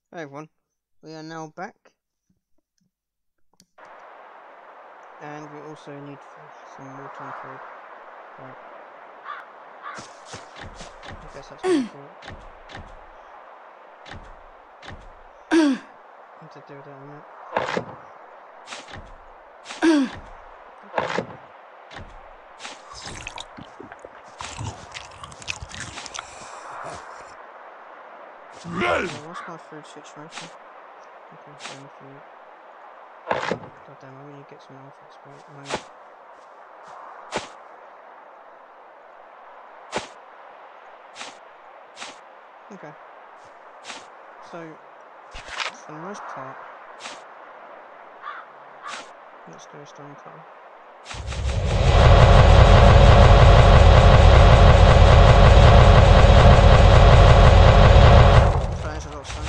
Hey everyone, we are now back, and we also need some water and food. Right, I guess that's my fault. I need to do that in a minute. What's my food situation? Okay, so nothing yet. God damn, I really get some alpha XP at the moment. Okay, so for the most part, let's go stone cutter. There's a lot of stone.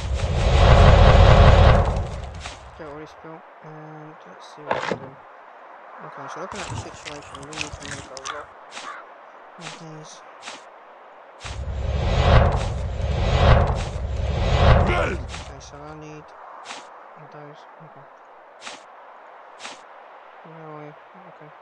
Get all this built, and let's see what we can do. Okay, so looking at the situation, we need to make a lot of these. Okay, so I need those. Okay. Where are you? Okay.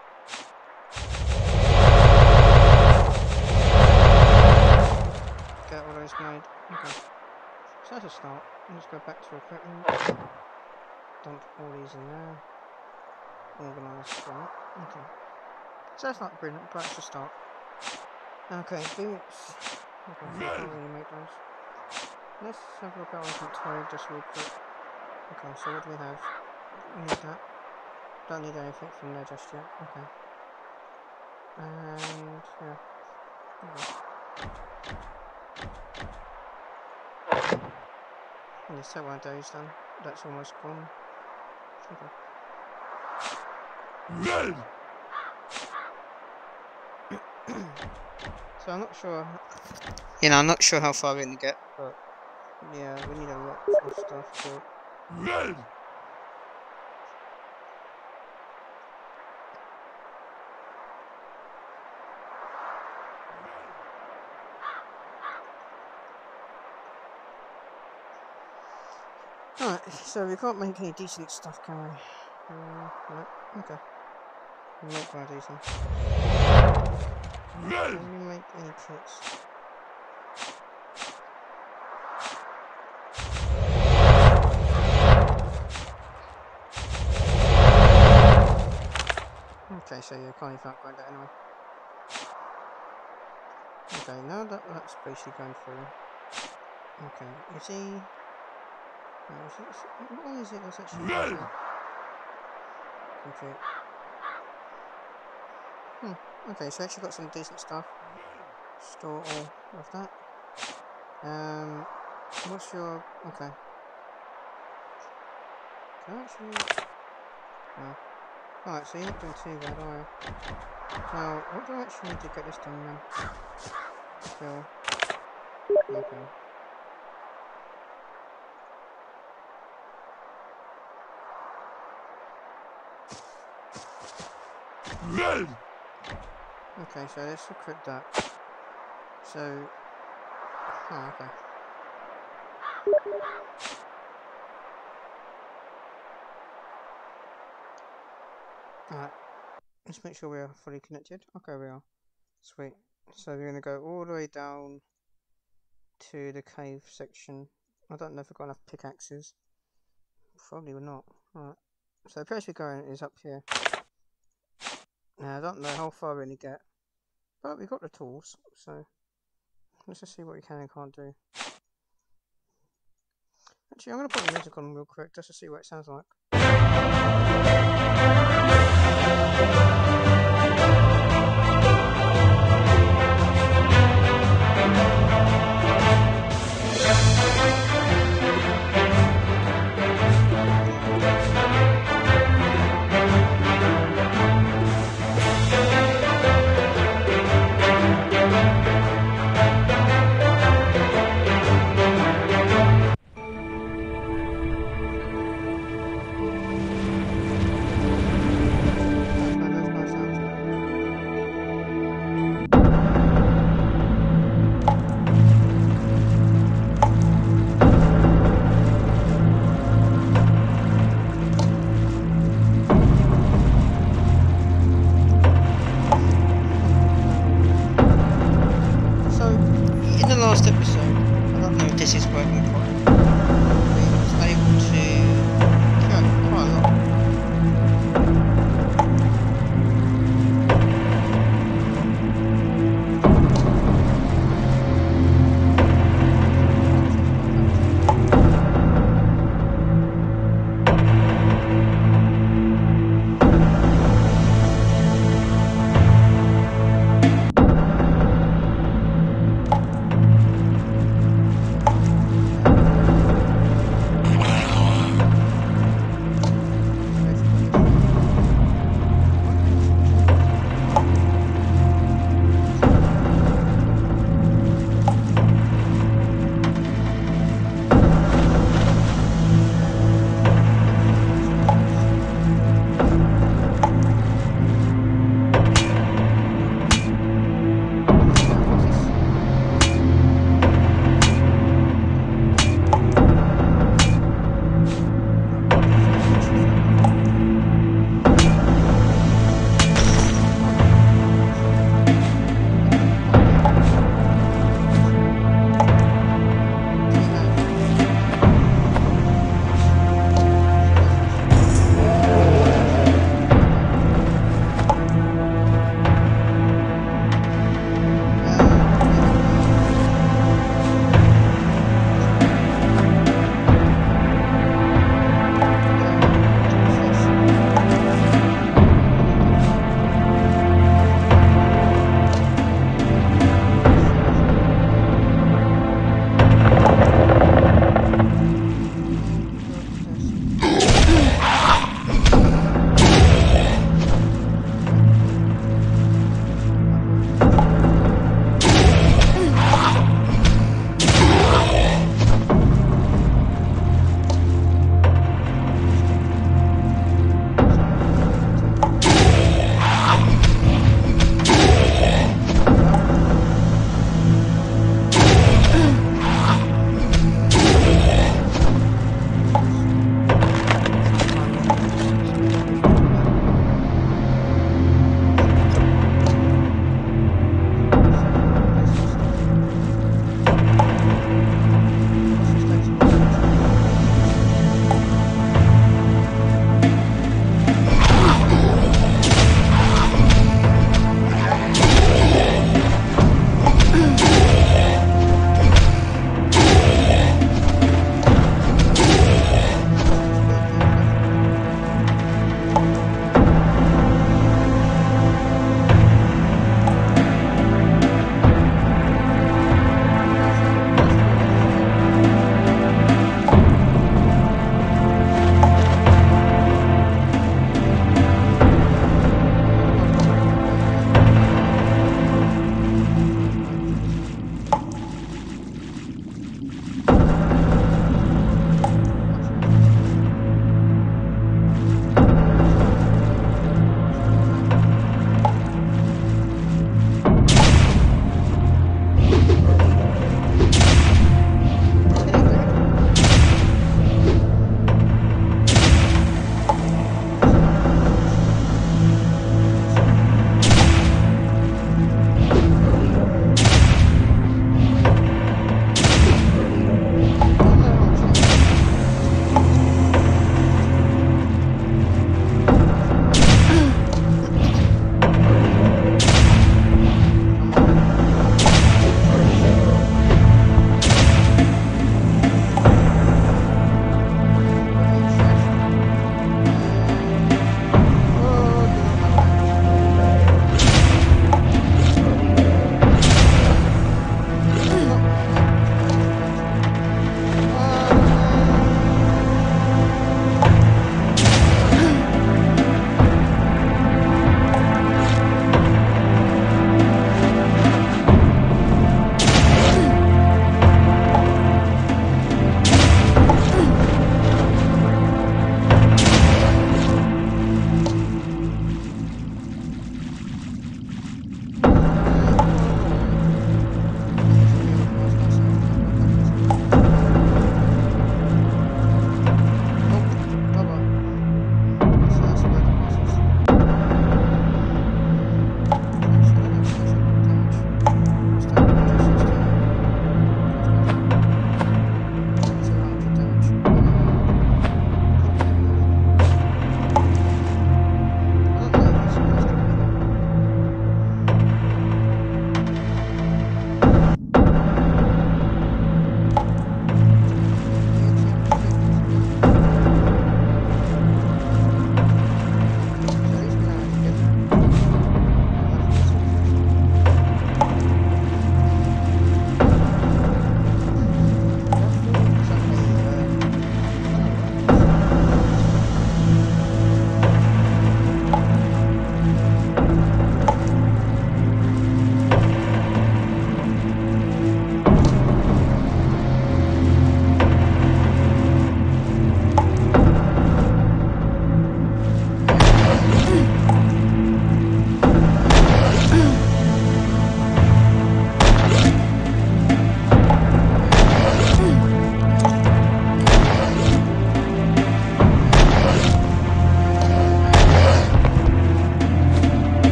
Get all those made. Okay. So that's a start. Let's go back to equipment. Dump all these in there. Organise from it. Okay. So that's not brilliant, but it's a start. Okay, boots. Okay, so we can't really make those. Let's have a look at our inventory just real quick. Okay, so what do we have? We need that. Don't need anything from there just yet. Okay. And yeah. Let's take one of those done. That's almost gone. Okay. So I'm not sure. I'm not sure how far we're gonna get, but yeah, we need a lot of stuff built. Alright, so we can't make any decent stuff, can we? No. Okay. We'll make one decent. Can we make any kits? Okay, so you can't even upgrade that anyway. Okay, now that's basically going through. Okay, is he... No, what one is it that's actually complete? Okay, so actually got some decent stuff. Store all of that. What's your... Okay. Can I actually... No. Alright, so you're not doing too bad, are you? Now, what do I actually need to get this done then? Kill. Okay. Okay, so let's equip that. So... Oh, okay. Alright. Let's make sure we are fully connected. Okay, we are. Sweet. So we're going to go all the way down to the cave section. I don't know if we've got enough pickaxes. Probably will not. Alright. So the place we're going is up here. Now I don't know how far we're going to get. But we've got the tools, so let's just see what we can and can't do. Actually, I'm going to put the music on real quick just to see what it sounds like. we was able to kill quite a lot.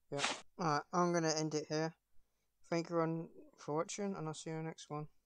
Yeah. Alright, I'm gonna end it here. Thank you everyone for watching, and I'll see you in the next one.